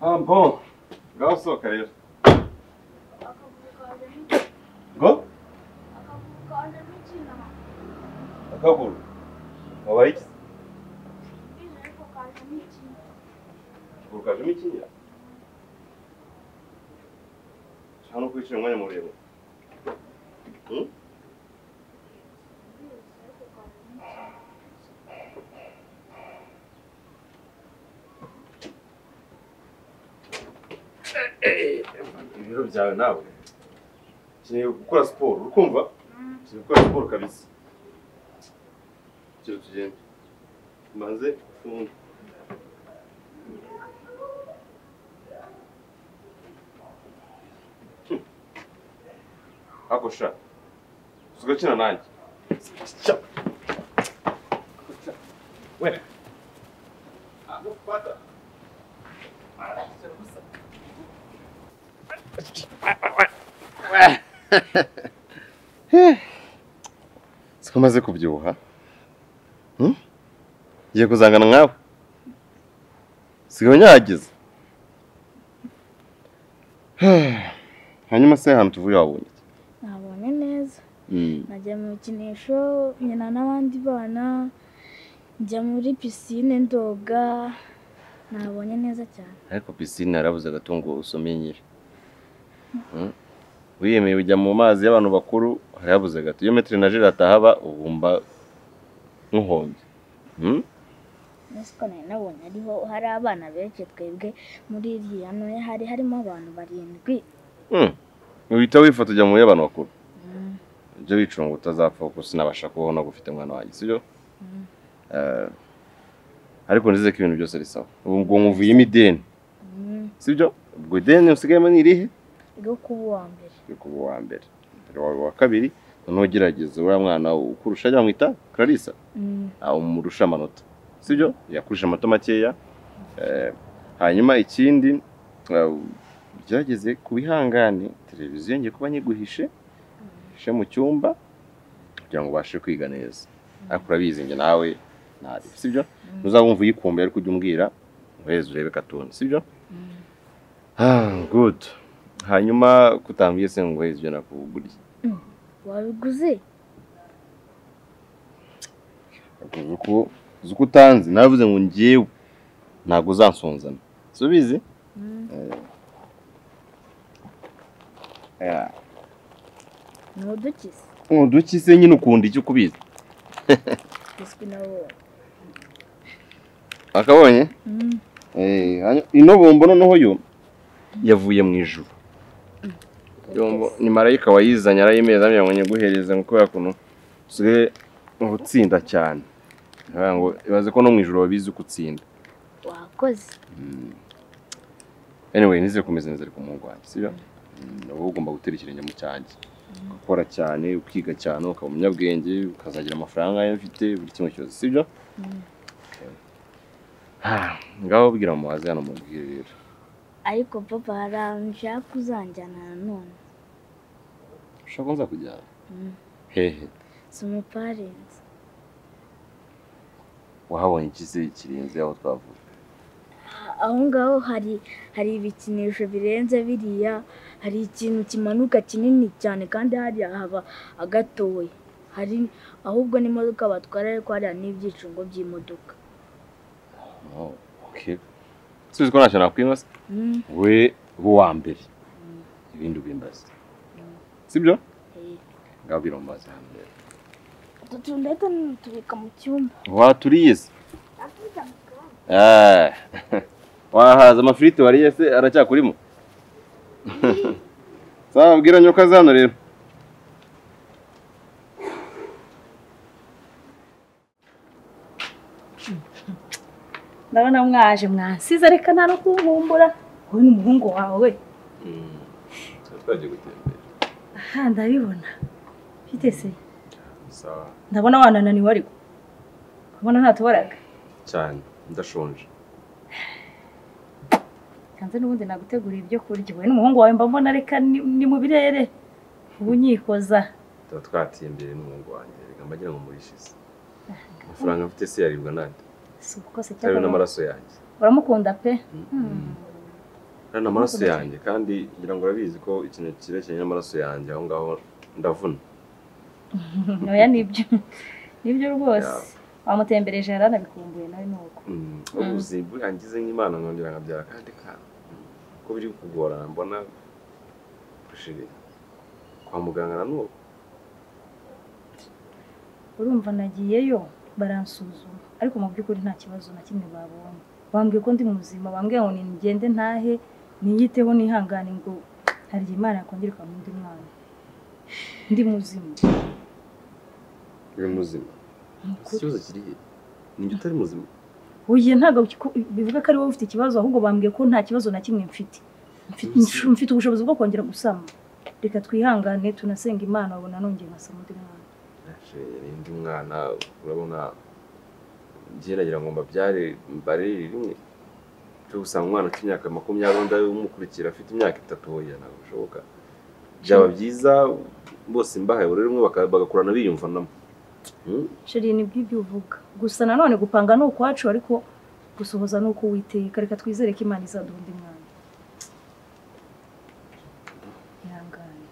Bom. Ngaho sohoka rero. Ngo? Akaburu. Wabaye iki? Urukaje mikinya. Hano kwicara umwanya muremure. Ibiro byawe nawe. Ukeneye gukora siporo, urukumva? Ukeneye gukora siporo kabisa. Cyo tugende. Maze funga. Akosha. Sugakina nanjye. Cha. Wewe. Pata. Sikomaze kubyibuha. Ngiye kuzangana nkawe. Sigaho nyagize. Hanyuma se hano tuvuye wabonye. Nabonye neza. Najya mu kinisho nyina nabandi bana. Njya muri piscine ndoga. Nabonye neza cyane. Ariko piscine yarabuze gatungo usomenyire. Wiyemeye ujya mu mazi y'abantu bakuru harabuze gato. Iyo metri na jira atahaba ubumba nkuhombye. Nasiko nabonye ariho hari abana benshi twebwe muri iriya none harimo abantu 7. Uhita wifata ujya mu y'abantu bakuru. Ibyo bicunga utazapfa kuko sinabasha kubona gufite mwana wanjye sibyo? Ariko ndize ko ibintu byose ari sawa. Ubwo nkuvuye imideni. Sibyo? Ubwo ideni usigayemo ni irihe? Ryo kuba wa mbere. Wa kabiri noneho gerageza uriya mwana ukurusha ajya mwita Clarissa. Umurusha amanota. Sibyo? Yakurusha amato makeya. Hanyuma ikindi gerageze kubihangane televiziyo ngiye kuba nyiguhishe. She mu cyumba kugira ngo ubashe kwiga neza. Ariko urabizi nge nawe ntari. Sibyo? Ntuzabumva uyikumbuye ariko ujye umbwira weze urebe katuni. Sibyo? Good. Hanyuma kutambye se ngo weze nakuguriye. Wabiguze? Zuko utanzi navuze ngo ngiyewe ntago uzansonzana. Subizi? Nudukise nyine ukunda icyo kubiza. Akabonye? Ino bombo noneho yo yavuye mu ijuru. Yombo ni marayika wayizanye arayimeza ngo nyeguhereze ngo yakuno usigaye utsinda cyane. Ngo ibaze ko no mu ijuru babizi ukutsinda. Wakoze. Anyway nize kumeze neza ariko mu Rwanda sibyo? Wowe ugomba gutera ikirenge mu cyanjye. Ukora cyane ukiga cyane ukaba umunyabwenge ukazagira amafaranga y'ufite buri kimwe cyose sibyo? Ngaho bwira mu wazi hano mu bwirero. Ariko papa haranshaka kuzanjyana none. Ushaka nza kujyana? Hehe. Some parents. Wahabonye ikise kirenze aho twavuga. Aho ngaho hari ibikinisho birenze biriya, hari ikintu kimanuka kinini cyane kandi hari haba agatoye. Hari ahubwo n'imodoka batwara ariko hari n'ibyicungo by'imodoka. Okay. Subiza ko ntacyo nakwimasa. We wa mbere. Ibindi ubimbaza. Sibyo? Ngaho birombaza hano. Tutundeka tubika mu cyumba. Waturiye se? Wahaza amafiriti wariye se aracyakurimo? Sawa bwira nyoka zano rero. Ndabona mwaje mwasize reka nta no kuhumbura. Wowe n'umuhungu wawe. Twaje gutembera. Aha ndabibona. Fite se. Sawa. Ndabona wanananiwe ariko. Ubona ntatubaraga. Cyane ndashonje. Kanze n'ubundi nagutegura ibyo kurya. Wowe n'umuhungu wawe mba mbona reka ni mu birere. Ubunyikoza. Twatimbere n'umuhungu wanjye reka mbagira ngo murishize. Amafaranga mfite se yaribwa nande. Suko se cyane n'amaraso yanjye. Uramukunda pe? Kana amaraso yanjye kandi ngira ngo urabizi ko ikintu kirekeye n'amaraso yanjye aho ngaho ndavuna. Oya nibyo rwose. Wamutembereje yaranabikumbuye nawe nuko. Ubuzi bwangize nk'Imana nkongera nkabyara kandi ko biri kugorana mbona kushiri kwa muganga na nuko. Urumva nagiyeyo baransuzuma ariko mu by'ukuri nta kibazo na kimwe babonye. Bambwiye ko ndi muzima, bambwiye ngo ningende ntahe niyiteho nihangane ngo hari Imana yakongera kwa mundi mwana. Ndi muzima. Uri muzima. Ikibazo kiri ni utari muzima. Uye ntago bivuga ko ari wowe ufite ikibazo ahubwo bambwiye ko nta kibazo na kimwe mfite. Mfite ubushobozi bwo kongera gusama. Reka twihangane tunasenga Imana babona nongeye nkasama undi mwana. Ndi mwana urabona ngeragira ngo mbabyare mbarere rimwe. Cyo gusanga umwana cy'imyaka 20 umukurikira afite imyaka 3 hoya ntabwo bishoboka. Byaba byiza bose mbahaye buri rimwe bagakurana biyumvanamo. Sheri ni bw'ibyo uvuga. Gusa nanone gupanga no kwacu ariko gusohoza no kuwiteka reka twizere ko Imana izaduha undi mwana. Yangane.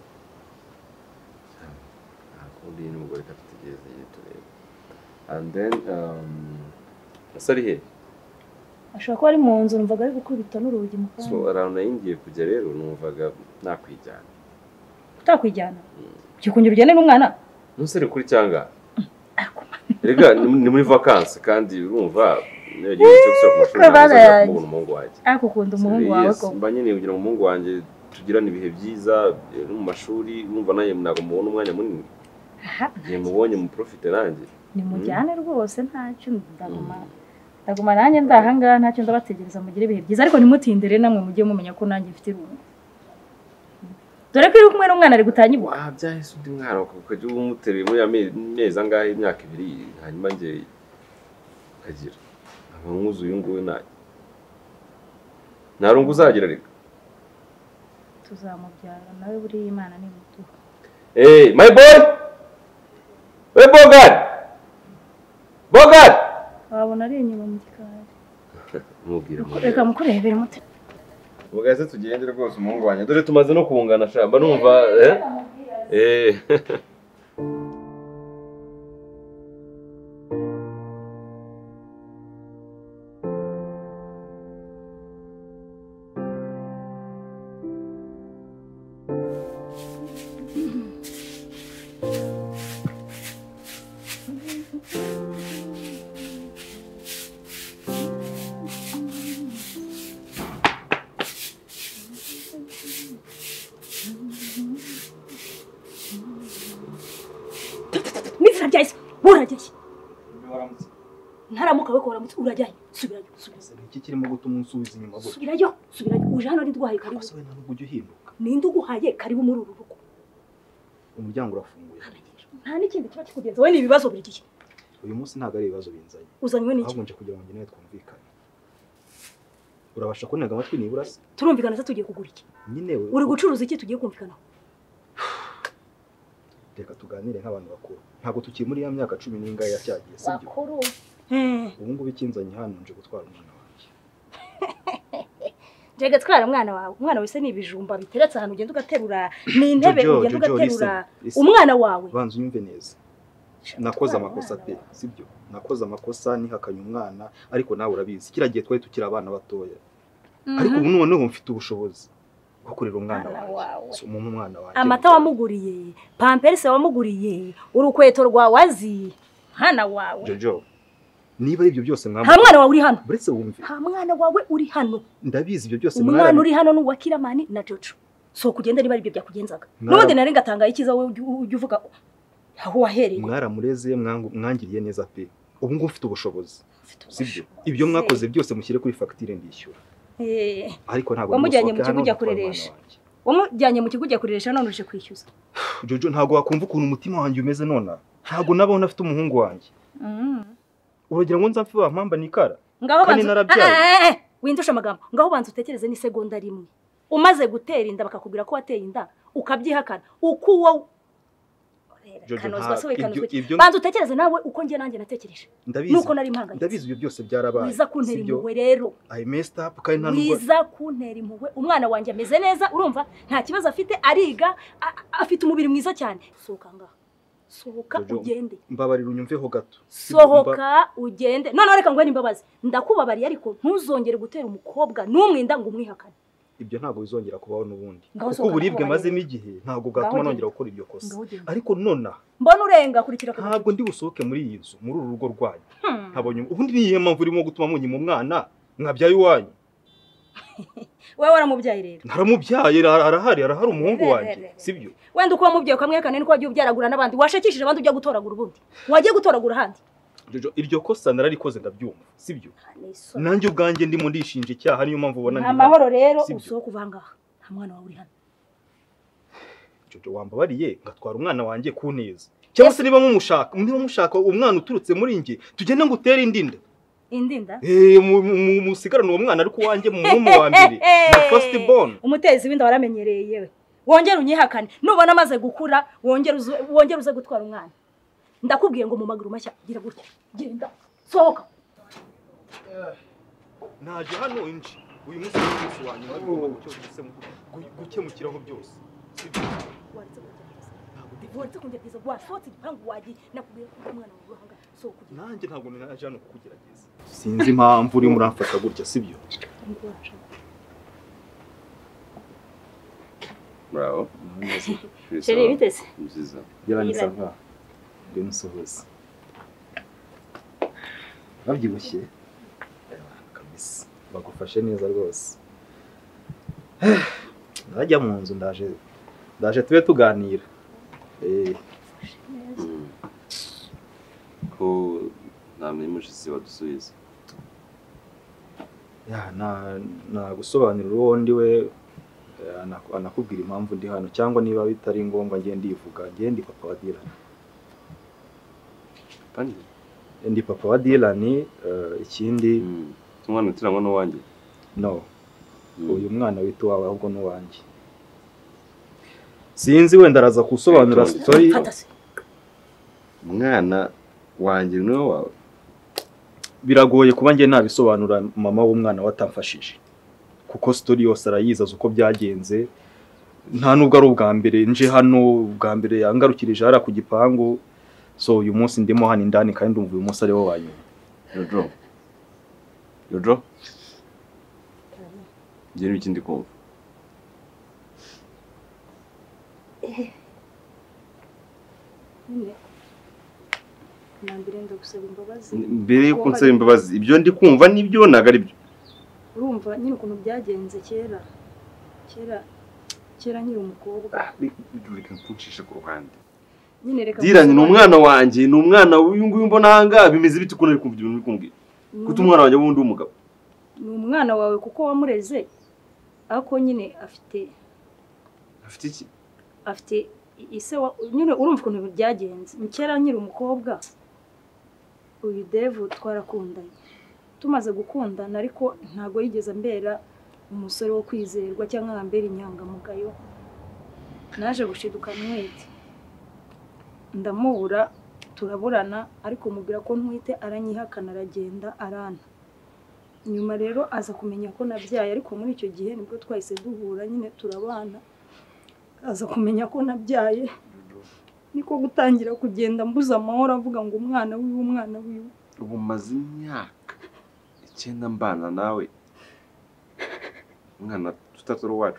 Akundi n'umugore katigeze yitureba. And then asari he? Ashaka ko ari mu nzu numvaga ari gukubita n'urugi mu kandi. So arana yingiye kujya rero numvaga nakwijyana. Utakwijyana? Cyikongera ujyane n'umwana? Nusere kuri cyanga. Rega ni muri vacances kandi urumva yagiye cyo gusaba kumashuri n'umuntu umuhungu waje. Ariko ukunda umuhungu wawe ko. Mba nyine kugira umuhungu wanjye tugirana ibihe byiza no mu mashuri urumva naye ntago mubona umwanya munini. Ngiye mubonye mu profite nanjye. Ni mujyane rwose ntacyo ndaguma nanjye ndahanga ntacyo ndabategereza mugire ibihe byiza ariko nimutindere namwe mujye mumenya ko nanjye mfite irungu. Dore ko iri kumwe n'umwana ari gutanyibwa. Byahise undi mwana ukajya umutereye muri amezi angahe imyaka 2 hanyuma ngiye kagira abankuzu uyu nguyu nta rungu uzagira reka tuzamubyara nawe buri Imana ni muto. Hey my boy, we Bogart wabona ari inyuma mu gikari mubwira reka mukurebere muto. Bugase tugende rwose umuhungu wanjye dore tumaze no kungana shamba numva Ntaramuka bakora mutse urajyaye subirayo iki kirimo gutuma unsubiza inyuma gute subirayo uje hano ari dwaye karibu asobe nta nubwo uhinduka ninde uguhaye karibu muri uru rugo umuryango urafunguye nta n'ikindi kiba kikugenza we ni ibibazo buri gihe uyu munsi ntago ari ibibazo binzanye uzanywe n'iki ahubwo nje kugira ngo njye twumvikane urabasha kunega amatwi nibura se turumvikana se tugiye kugura iki nyine we uri gucuruza iki tugiye kumvikana reka tuganire nk'abantu bakuru ntago tukiri muri ya myaka 10 n'inga yacyagiye sibyo bakuru ubu ngubu ikinzanye hano nje gutwara umwana wanjye nje gatwara umwana wese ni ibijumba biteretse ahantu ugenda ugaterura ni intebe ugenda ugaterura umwana wawe banza unyumve neza nakoze amakosa pe sibyo nakoze amakosa nihakanye umwana ariko nawe urabizi kiragiye twari tukira abana batoya ariko ubu noneho mfite ubushobozi bwo kurera umwana wawe so umwana wanjye amata wamuguriye pampers wamuguriye urukweto rwawazi hana wawe Jojo niba ibyo byose nta mwana wawe uri hano buretse wumve nta mwana wawe uri hano ndabizi ibyo byose umwana uri hano n'uwa killaman na Jojo so kugenda niba ari byo byakugenzaga n'ubundi nari ngatanga ikiza wowe ujye uvuga aho wahereye mwaramureze mwangiriye neza pe ubu ngubu mfite ubushobozi sibyo ibyo mwakoze byose mushyire kuri facture ndishyura ariko ntago wamujyanye mu kigo ujya kureresha wamujyanye mu kigo ujya kureresha none uje kwishyuza Jojo ntago wakumva ukuntu umutima wanjye umeze nona ntago nabona afite umuhungu wanjye uragira ngo nzapfe bampamba nikara ngaho banza windusha amagambo ngaho banza utekereze ni segonda rimwe umaze gutera inda bakakubwira ko wateye inda ukabyihakana ukuwo kanozwa so ikanozwa banza utekereze nawe uko ngiye nanjye natekereje nuko nari impanganye ndabizi ibyo byose byarabaye wiza kuntera impuhwe rero I messed up kandi nta nubwo wiza kuntera impuhwe umwana wanjye ameze neza urumva nta kibazo afite ariga afite umubiri mwiza cyane sohoka ugende mbabarira unyumveho gato sohoka ugende none reka ngwe nimbabazi ndakubabariye ariko ntuzongere gutera umukobwa n'umwinda ngo umwihakane ibyo ntago bizongera kubaho n'ubundi kuko uburibwe mazemo igihe ntago bwatuma nongera gukora ibyo kosa ariko nona mbona urenga kurikira ntabwo ndi busohoke muri iyi nzu muri uru rugo rwanyu ntabonye ubundi niye mpamvu urimo gutuma munyima umwana mwabyaye iwanyu wewe waramubyaye rero naramubyaye arahari umuhungu wanjye sibyo wenda uko wamubyaye ukamwekane niko wagiye ubyaragura n'abandi washakishije abandi ujya gutoragura ubundi wagiye gutoragura ahandi iryo kosa nararikoze ndabyumva sibyo nanjye ubwanjye ndimo ndishinja icyaha niyo mpamvu ubona ndi amahoro rero usohoka uvangaha nta mwana wawe uri hano Jojo wambabariye ngatwara umwana wanjye ku neza cyangwa se niba mushaka umwana uturutse muri nge tugende ngo utere indinda musigarane uwo mwana ariko wanjye mu wa mbere na first born umutezi winda waramenyereye yewe wongera unyihakane nubona amaze gukura wongera uze gutwara umwana ndakubwiye ngo mu maguru mashya gira gutya genda sohoka naje hano inji uyu munsi w'umunsi wanyu bagomba gukemukiraho byose waretse kungerageza wasohotse igipangu wagiye nakubwiye ko umwana wawe uhanga sohoka nanjye ntabwo naje hano kukugerageza sinzi impamvu urimo uramfata gutya sibyo bravo chérie bitese nziza yarani SAVA ndi musohoza babyibushye kabisa bagufashe neza rwose najya mu nzu ndaje tube tuganira ko namwe mushisi wadusubiza na gusobanurira uwo ndi we anakubwira impamvu ndi hano cyangwa niba bitari ngombwa ngiye ndivuga ngiye ndi papa wa Dylan ndi papa wa Dylan ikindi umwana utirangwa n'uwanjye no uyu mwana wita wawe ahubwo n'uwanjye sinzi wenda araza kusobanura story umwana wanjye niwe wawe biragoye kuba ngiye nabisobanura mama w'umwana watamfashije kuko story yose arayiza uko byagenze nta nubwo ari ubwa mbere nje hano ubwa mbere yangarukirije hara ku gipangu so uyu munsi ndimo hano indani kandi ndumva uyu munsi ari wo wanyu Jojo Jeri ikindi kumva mbere yo kunsaba imbabazi ibyo ndi kumva nibyo naga ari byo urumva nyine ukuntu byagenze kera nyiri umukobwa reka nkuncishe ku ruhande nyine reka Dylan ni umwana wanjye ni umwana uyu nguyu mbona hanga bimeze biti ukuntu ari kumva ibintu bikumbwira kuko umwana wanjye wundi w'umugabo ni umwana wawe kuko wamureze ariko nyine afite iki afite ise nyine urumva ukuntu byagenze kera nyiri umukobwa uyu Devu twarakundanye tumaze gukundana ariko ntago yigeze ambera umusore wo kwizerwa cyangwa ambera inyangamugayo naje gushiduka mwete ndamubura turaburana ariko mubwira ko ntwite aranyihakana aragenda arana nyuma rero aza kumenya ko nabyaye ariko muri icyo gihe nibwo twahise duhura nyine turabana aza kumenya ko nabyaye niko gutangira kugenda mbuza amahoro avuga ngo umwana wiwe ubu maze imyaka 9 mbana nawe umwana tutatoro wacu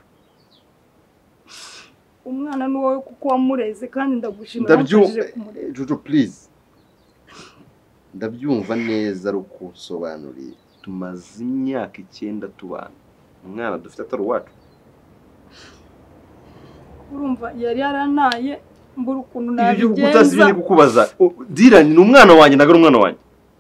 umwana ni wowe kuko wamureze kandi ndagushimira Jojo please ndabyumva neza rukusobanuriye tumaze imyaka 9 tubana umwana dufite atari wacu urumva yari yaranaye mbura ukuntu nabigenza ibyo utasibye kukubaza Dylan ni umwana wanjye nagara umwana wanjye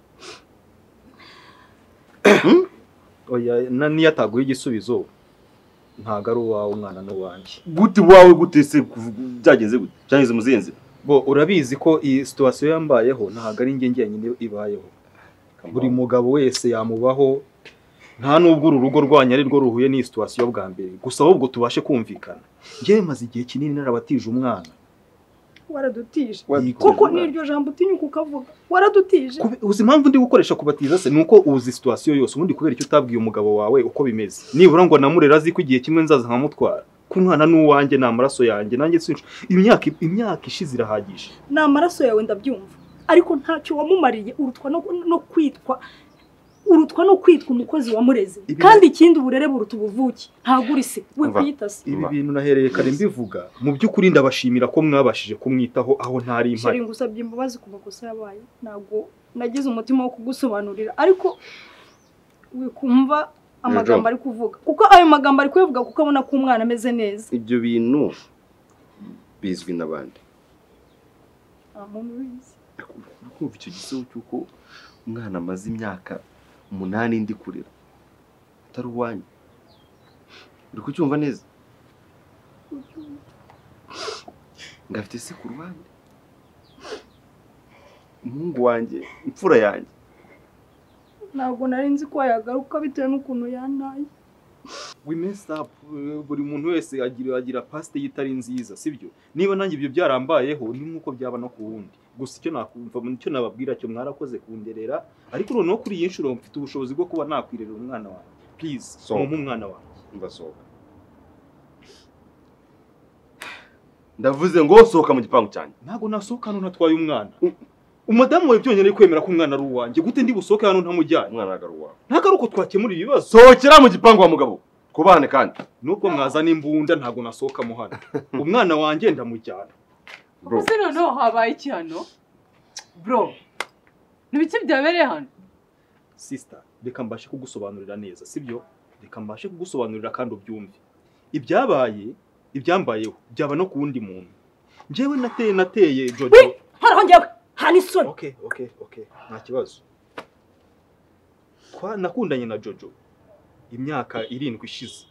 oya niyo ataguye igisubizo ntago ari uwawe umwana n'uwanjye gute wawe gutese byagenze gute cyangeze muzenze bo urabizi ko iyi situation yambayeho ntago ari nge nyine ibayeho buri mugabo wese yamubaho nta nubwo urugo rwanyu ari rwo ruhuye n'iyi situation bwa mbere gusa ahubwo tubashe kumvikana ngiye maze igihe kinini narabatije umwana waradutije koko niryo jambo utinyuka ukavuga waradutije uzi impamvu ndi gukoresha kubatiza se nuko uzi situation yose ubundi kubera icyo utabwiye umugabo wawe uko bimeze nibura ngo namurera azi ko igihe kimwe nzaza nkamutwara ku mwana n'uwanjye ni amaraso yanjye nanjye imyaka ishize irahagije ni amaraso yawe ndabyumva ariko ntacyo wamumariye urutwa no kwitwa umukozi wamureze kandi ikindi uburere buruta ubuvuke ntabwo uri se we kwita se ibi bintu nahereye kare mbivuga mu by'ukuri ndabashimira ko mwabashije kumwitaho aho ntari impari ngusabye imbabazi ku makosa yabaye ntabwo nagize umutima wo kugusobanurira ariko we kumva amagambo ari kuvuga kuko ayo magambo ari kuvuga kuko abona ko umwana ameze neza ibyo bintu bizwi nabandi muntu wize kumva icyo gisebo cyuko umwana amaze imyaka 8 ndi kurira atari uwanyu uri kucyumva neza ngafite se ku ruhande umuhungu wanjye imfura yanjye ntabwo nari nzi ko yagaruka bitewe n'ukuntu yantaye we messed up buri muntu wese agira past yitari nziza sibyo niba nanjye ibyo byarambayeho ni nkuko byaba no ku wundi gusa icyo nakumva icyo nababwira cyo mwarakoze kunderera ariko noneho kuri iyi nshuro mfite ubushobozi bwo kuba nakwirerera umwana wanjye please mumpe umwana wanjye mbasohoka ndavuze ngo sohoka mu gipangu cyane ntago nasohoka hano natwaye umwana umudamu wawe byonyine ari kwemera ko umwana ari uwanjye gute ndi busohoke hano ntamujyanye umwana agaru wawe ntagaruko twakemura ibibazo sohokera mu gipangu wa mugabo kubane kandi nubwo mwazana imbunda ntago nasohoka mu hano umwana wanjye ndamujyana Ese noneho habaye iki hano bro nibiki byabereye hano sister reka mbashe kugusobanurira neza sibyo reka mbashe kugusobanurira kandi ubyumve ibyambayeho byaba no ku wundi muntu njyewe nateye Jojo harongera hanisoni okay nta kibazo nakundanye na Jojo imyaka 7 ishize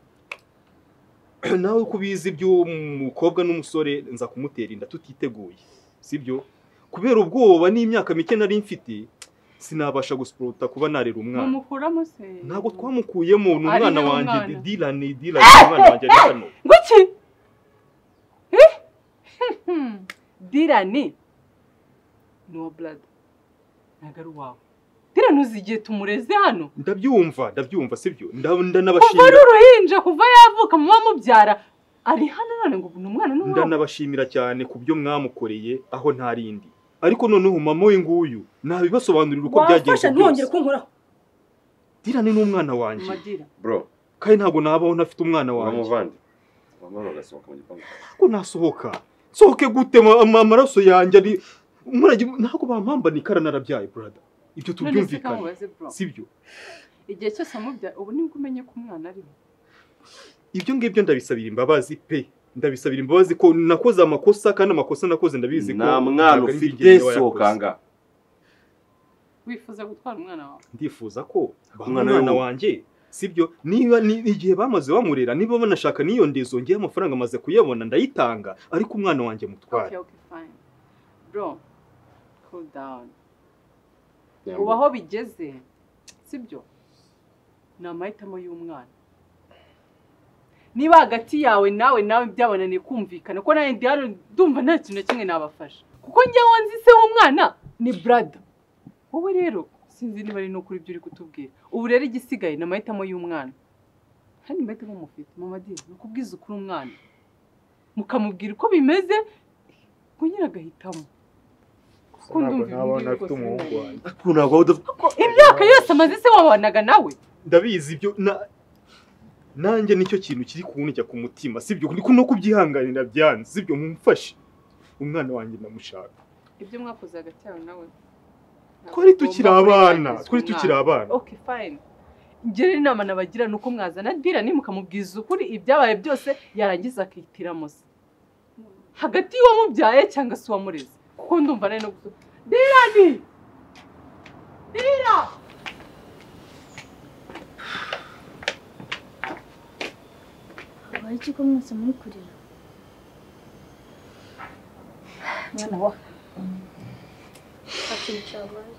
nawe kubizi by'umukobwa n'umusore nza kumutera inda tutiteguye sibyo kubera ubwoba n'imyaka mike nari mfite sinabasha gusporta kuba narera umwana mumukuramo se ntago twamukuyemo n'umwana wanjye dilani umwana wanjye ari hano nguki dilani no blood nagaru wawe Dilani uzigiye tumureze hano ndabyumva sibyo ndanabashimira kuva uruhinja kuva yavuka mu mubyara ari hano none ngo umwana n'uwawe ndanabashimira cyane kubyo mwamukoreye aho ntarindi ariko noneho mama we nguyu nabibasobanurira uko byagenze ntongere kunkoraho Dilani n'umwana wanjye bro kandi ntago nabaho ntafite umwana wanjye bamuvande mama bagasohoka mu gipangu ko nasohoka sohoke gute amaraso yanjye ari ntago bampamba nikara narabyaye brother ibyo tubyumvikana sibyo igihe cyose amubya ubu nibwo umenye ko umwana ari ibyo ngibyo ndabisabira imbabazi ko nakoze amakosa kandi amakosa nakoze ndabizi ko nta mwana ufite sokanga wifuza gutwara umwana wawe ndifuza ko umwana wanjye sibyo niba igihe bamaze bamurera niba banashaka niyo ndezo ngiye amafaranga amaze kuyabona ndayitanga ariko umwana wanjye mutware okay fine bro cool down ubaho bigeze sibyo ni amahitamo y'umwana niba hagati yawe nawe byabonaniye kumvikana ko nawe ndumva nta kintu kimwe nabafasha kuko njyewe nzi se w'umwana ni brother wowe rero sinzi niba ari no kuri ibyo uri kutubwira ubu rero igisigaye ni amahitamo y'umwana kandi mbahitamo mufite mama di nukubwiza ukuri umwana mukamubwira uko bimeze ngo nyine agahitamo imyaka yose amaze se wabanaga nawe ndabizi ibyo nanjye nicyo kintu kiri kuwunika ku mutima sibyo no kubyihanganira byanze sibyo mumfashe umwana wanjye ndamushaka ibyo mwakoze hagati yawe nawe twari tukiri abana okay fine ngere inama nabagira nuko mwazana Dilani mukamubwiza ukuri ibyabaye byose yarangiza akihitiramo se hagati y'uwamubyaye cyangwa se uwamureze kuko ndumva nari no gusa Dilani habaye iki ko mwese muri kurira mwana wa hakintu cyabaye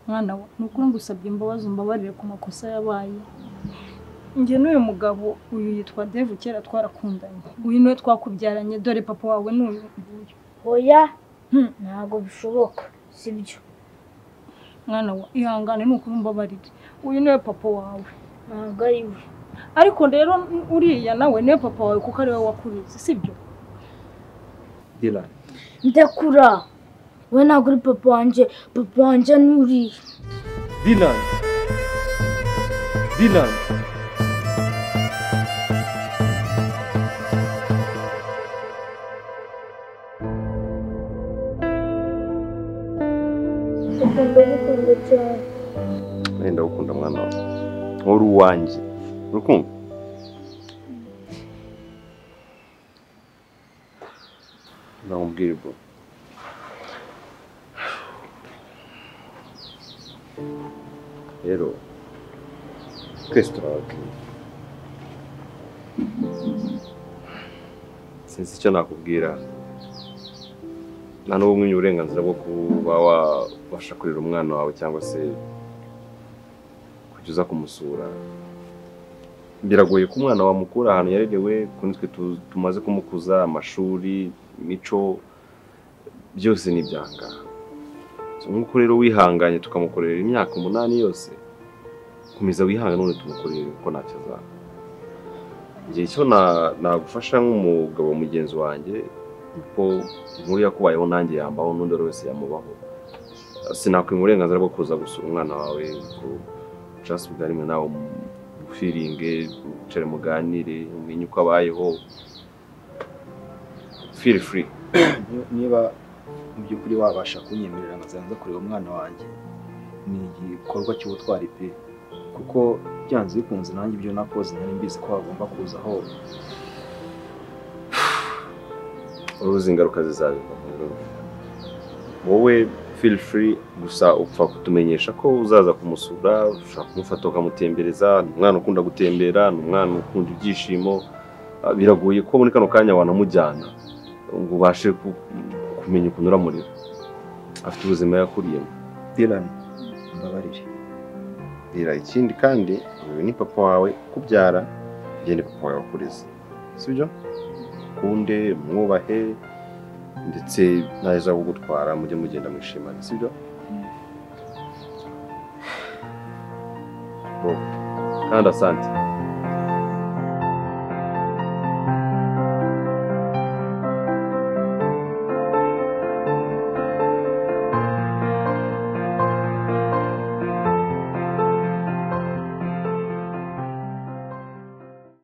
mwana we nukuri ngusabye imbabazi umbabarire ku makosa yabaye. Njye n'uyu mugabo uyu yitwa Dave kera twarakundanye. Uyu niwe twakubyaranye dore papa wawe n'uyu nguyu. Oya ntabwo bishoboka sibyo. Mwana we ihangane nukuri umbabarire. Uyu niwe papa wawe. Ntabwo ari we. Ariko rero uriya nawe niwe papa wawe kuko ari we wakuritse sibyo? Dylan Ndakura. We ntabwo uri papa wanjye ni uriya. Dylan Ndagukunda cyane. Wenda gukunda mwana wawe uri uwanjye urukumva ndamubwira bro rero twese turababwira sinzi icyo nakubwira nta n'ubu mwanya uburenganzira bwo kuba wabasha kurera umwana wawe cyangwa se kujya uza kumusura. Biragoye ko umwana wamukura ahantu yarerewe kuko twe tumaze kumukuza amashuri imico byose ni ibyanga. Nk'uko rero wihanganye tukamukorera imyaka 8 yose komeza wihangane none tumukorere kuko ntacyo azaba. Igihe cyo nagufasha nk'umugabo mugenzi wanjye kuko inkuru yakubayeho nanjye yambaho n'undi wese yamubaho. Sinakwima uburenganzira bwo kuza gusura umwana wawe ko just bigarimwe nawe feeling ucere muganire umenye uko abayeho feel free. niba mu by'ukuri wabasha kunyemerera nkazanza kureba umwana wanjye ni igikorwa cy'ubutwari pe kuko byanze bikunze nanjye ibyo nakoze nari mbizi ko bagomba kuzaho uruzi ingaruka zizabiva. Wowe feel free gusa upfa kutumenyesha ko uzaza kumusura ushaka kumufata ukamutembereza. Umwana ukunda gutembera umwana ukunda ibyishimo biragoye ko muri kano kanya wanamujyana ngo ubashe kumenya ukuntu uramurira afite ubuzima yakuriyemo. Dylan mbabarire Dira ikindi kandi uyu ni papa wawe kubyara ni papa wawe wakureze sibyo kunde mwubahe ndetse naza kugutwara mujye mugenda mwishimana sibyo kandi asante.